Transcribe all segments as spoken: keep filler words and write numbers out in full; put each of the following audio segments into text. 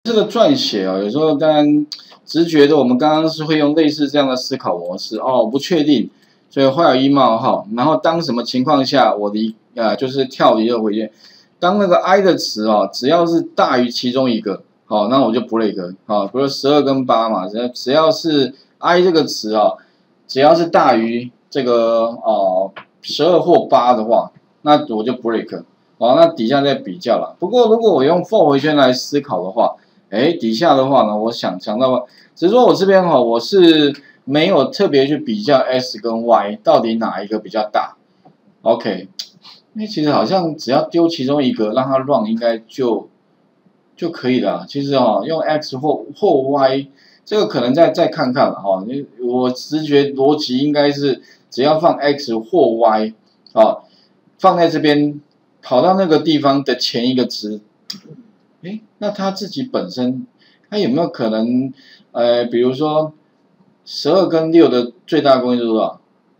这个撰写啊，有时候当然直觉的，我们刚刚是会用类似这样的思考模式哦，不确定，所以画有一冒号，然后当什么情况下我离啊就是跳离了回旋，当那个 i 的词哦，只要是大于其中一个，好、哦，那我就 break， 好、哦，比如十二跟八嘛，只要只要是 i 这个词哦，只要是大于这个哦十二或八的话，那我就 break， 好、哦，那底下再比较了。不过如果我用 for 回圈来思考的话，哎，底下的话呢，我想想到，只是说我这边哈、哦，我是没有特别去比较 x 跟 y 到底哪一个比较大。OK， 因为其实好像只要丢其中一个让它 run 应该就就可以了。其实哦，用 x 或或 y 这个可能再再看看了哈。因为我直觉逻辑应该是只要放 x 或 y 啊，放在这边跑到那个地方的前一个值。哎，那他自己本身，他有没有可能，呃，比如说十二跟六的最大公约数多少？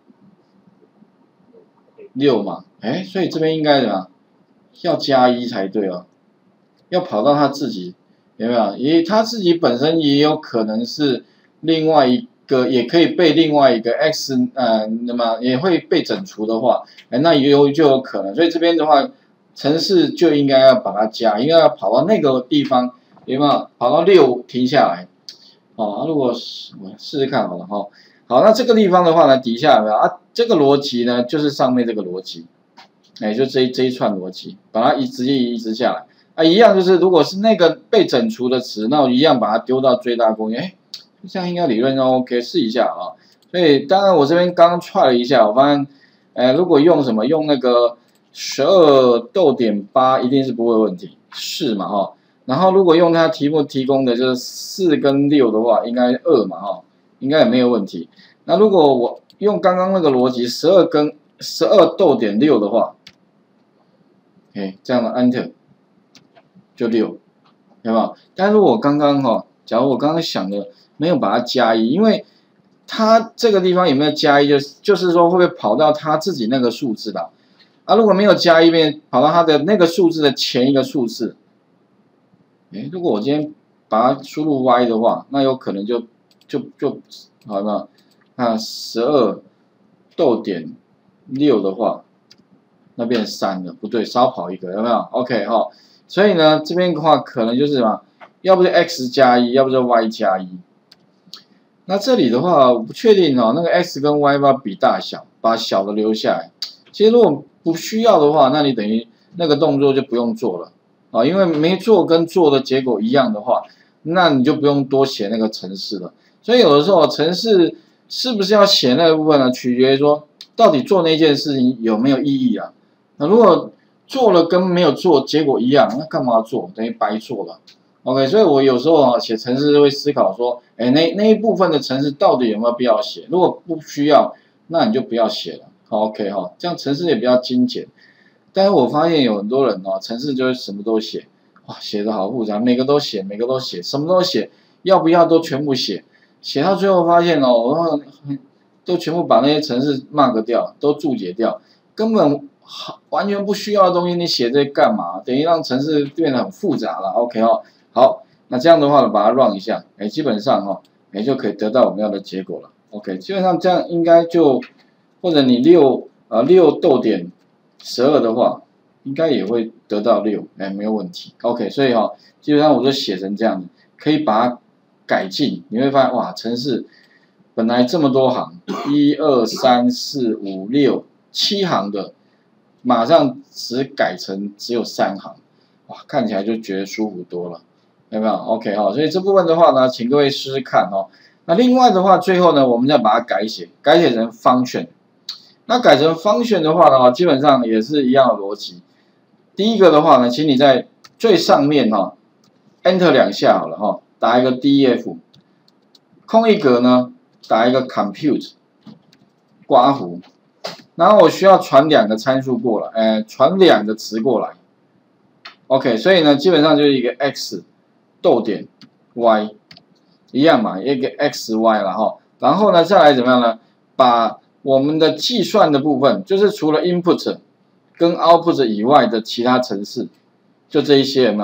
六嘛，哎，所以这边应该怎么样？要加一才对哦，要跑到他自己，有没有？也他自己本身也有可能是另外一个，也可以被另外一个 x， 呃，那么也会被整除的话，哎，那也有就有可能，所以这边的话。程式就应该要把它加，应该要跑到那个地方，有没有？跑到六停下来，哦，如果我试试看好了哈。好，那这个地方的话呢，底下有没有啊？这个逻辑呢，就是上面这个逻辑，哎，就这一这一串逻辑，把它移直接移植下来，啊，一样就是如果是那个被整除的词，那我一样把它丢到最大公约，哎，这样应该理论上 OK， 试一下啊。所以当然我这边刚刚踹了一下，我发现，哎，如果用什么用那个。十二逗点八一定是不会有问题，是嘛哈？然后如果用它题目提供的就是四跟六的话，应该二嘛哈，应该也没有问题。那如果我用刚刚那个逻辑，十二跟十二逗点六的话，哎，这样的 Enter 就六，有没有？但如果我刚刚哈，假如我刚刚想的没有把它加一，因为它这个地方有没有加一，就是就是说会不会跑到它自己那个数字的？啊，如果没有加一遍，跑到它的那个数字的前一个数字，哎，如果我今天把它输入 y 的话，那有可能就就就好了。那十二逗点六的话，那变三了，不对，少跑一个，有没有 ？OK 哈，所以呢，这边的话可能就是什么，要不就 x 加一，要不就 y 加一。那这里的话，我不确定哦，那个 x 跟 y 要不要比大小，把小的留下来。其实如果不需要的话，那你等于那个动作就不用做了啊，因为没做跟做的结果一样的话，那你就不用多写那个程式了。所以有的时候程式是不是要写那个部分呢？取决于说到底做那件事情有没有意义啊。那如果做了跟没有做结果一样，那干嘛做？等于白做了。OK， 所以我有时候啊写程式会思考说，哎，那那一部分的程式到底有没有必要写？如果不需要，那你就不要写了。OK 哈，这样程式也比较精简。但是我发现有很多人哦，程式就是什么都写，哇，写的好复杂，每个都写，每个都写，什么都写，要不要都全部写，写到最后发现哦，都全部把那些程式 mark 掉，都注解掉，根本完全不需要的东西，你写这干嘛？等于让程式变得很复杂了。OK 哈，好，那这样的话呢，把它 run 一下，哎，基本上哈，哎就可以得到我们要的结果了。OK， 基本上这样应该就。或者你六啊六逗点十二的话，应该也会得到六，哎，没有问题。OK， 所以哈、哦，基本上我就写成这样子，可以把它改进。你会发现哇，程式本来这么多行，一二三四五六七行的，马上只改成只有三行，哇，看起来就觉得舒服多了，有没有 ？OK 哈、哦，所以这部分的话呢，请各位试试看哦。那另外的话，最后呢，我们再把它改写，改写成 function。那改成 function 的话呢，基本上也是一样的逻辑。第一个的话呢，请你在最上面哈 ，enter 两下好了哈，打一个 def， 空一格呢，打一个 compute， 刮弧，然后我需要传两个参数过来，呃，传两个词过来。OK， 所以呢，基本上就是一个 x 逗点 y 一样嘛，一个 x y 了哈。然后呢，再来怎么样呢？把我们的计算的部分，就是除了 input 跟 output 以外的其他程式，就这一些有没有？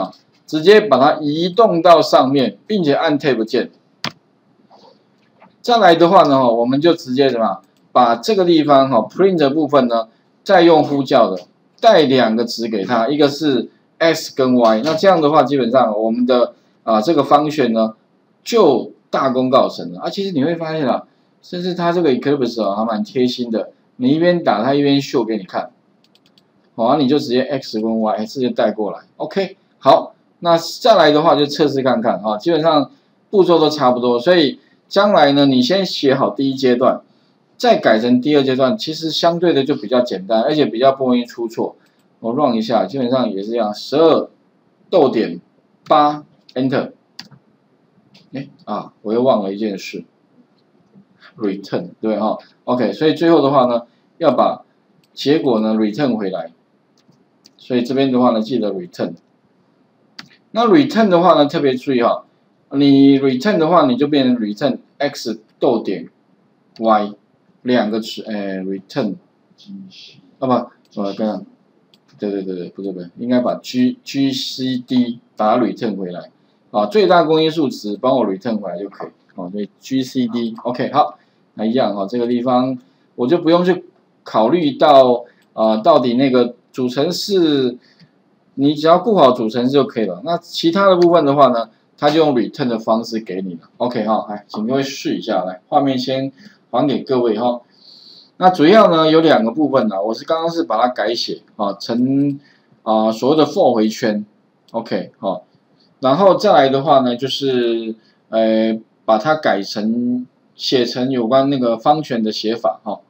直接把它移动到上面，并且按 Tab 键。再来的话呢，我们就直接什么，把这个地方哈 print 的部分呢，再用呼叫的带两个值给它，一个是 x 跟 y， 那这样的话，基本上我们的啊这个function呢就大功告成了啊。其实你会发现啊，甚至它这个 Eclipse 啊还蛮贴心的，你一边打它一边秀给你看，好、啊，你就直接 x 跟 y 直接带过来 ，OK， 好，那再来的话就测试看看啊，基本上步骤都差不多，所以将来呢，你先写好第一阶段。再改成第二阶段，其实相对的就比较简单，而且比较不容易出错。我 run 一下，基本上也是这样，十二逗点八 enter。哎啊，我又忘了一件事 ，return 对哈 ，OK， 所以最后的话呢，要把结果呢 return 回来。所以这边的话呢，记得 return。那 return 的话呢，特别注意哈，你 return 的话，你就变成 return x 逗点 y。两个词，哎 ，return， 啊不，我跟上，对对对对，不对不对，应该把 g g c d 把它 return 回来，啊，最大公因数值帮我 return 回来就可以，哦，所以 g c d OK 好，那一样哈、哦，这个地方我就不用去考虑到啊、呃，到底那个主程式，你只要顾好主程式就可以了，那其他的部分的话呢，它就用 return 的方式给你了 ，OK 哈、哦，来，请各位试一下，来，画面先。还给各位哈，那主要呢有两个部分呢，我是刚刚是把它改写啊成啊所谓的 for 回圈 ，OK 好，然后再来的话呢就是呃把它改成写成有关那个方权的写法哈